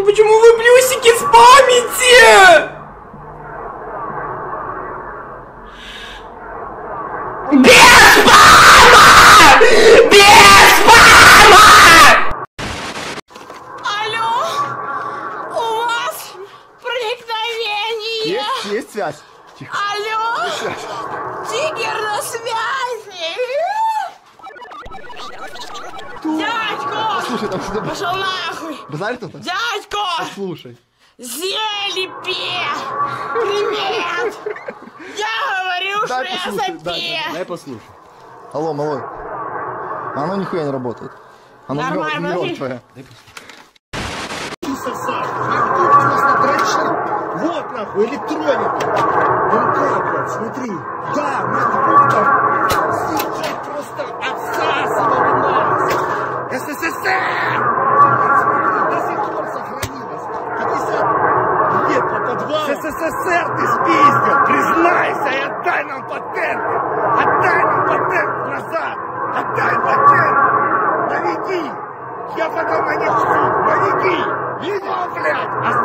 Ну почему вы плюсики спамите? Без спама! Без спама! Алло, у вас проникновение. Есть связь. Тихо. Алло, Тигр на связи. Дядько, Слушай, там что-то... пошел нахуй. Базарит кто-то? Дядько, Слушай. Зелепе, привет. Я говорю, что я запе. Дай послушай. Алло, малой. Оно нихуя не работает. Оно Нормально, мертвое. Вот нахуй, электроника. МК, блядь, смотри. Да, надо там. Сейчас просто отсасывали нас. СССР! Смотри, до сих пор сохранилось. 50 лет по подвалу. СССР ты спиздил. Признайся и отдай нам патенты. Отдай нам патент назад. Отдай патент. Наведи. Я потом на них в суд. Наведи. Видел, блядь?